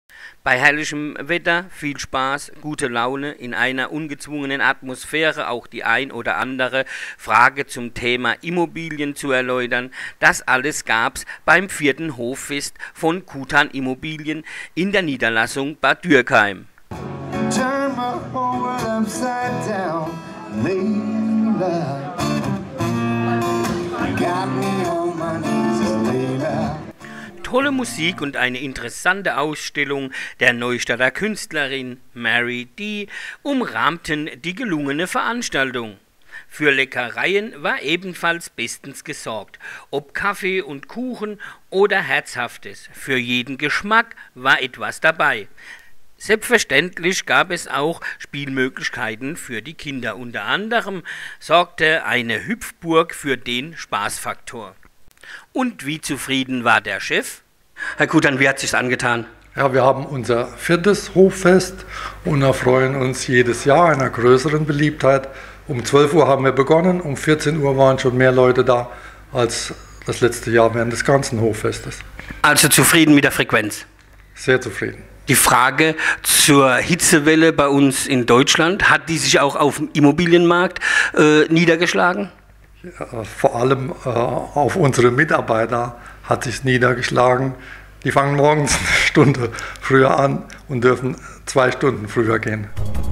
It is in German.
Bei herrlichem Wetter, viel Spaß, gute Laune, in einer ungezwungenen Atmosphäre auch die ein oder andere Frage zum Thema Immobilien zu erläutern. Das alles gab's beim 4. Hoffest von Kutan Immobilien in der Niederlassung Bad Dürkheim. Turn my whole world upside down, Layla. Got me on my knees, Layla. Tolle Musik und eine interessante Ausstellung der Neustadter Künstlerin Mary D. umrahmten die gelungene Veranstaltung. Für Leckereien war ebenfalls bestens gesorgt, ob Kaffee und Kuchen oder Herzhaftes. Für jeden Geschmack war etwas dabei. Selbstverständlich gab es auch Spielmöglichkeiten für die Kinder. Unter anderem sorgte eine Hüpfburg für den Spaßfaktor. Und wie zufrieden war der Chef? Herr Kutan, wie hat es sich angetan? Ja, wir haben unser 4. Hoffest und erfreuen uns jedes Jahr einer größeren Beliebtheit. Um 12 Uhr haben wir begonnen, um 14 Uhr waren schon mehr Leute da als das letzte Jahr während des ganzen Hoffestes. Also zufrieden mit der Frequenz? Sehr zufrieden. Die Frage zur Hitzewelle bei uns in Deutschland, hat die sich auch auf dem Immobilienmarkt niedergeschlagen? Ja, vor allem auf unsere Mitarbeiter hat sich niedergeschlagen. Die fangen morgens eine Stunde früher an und dürfen 2 Stunden früher gehen.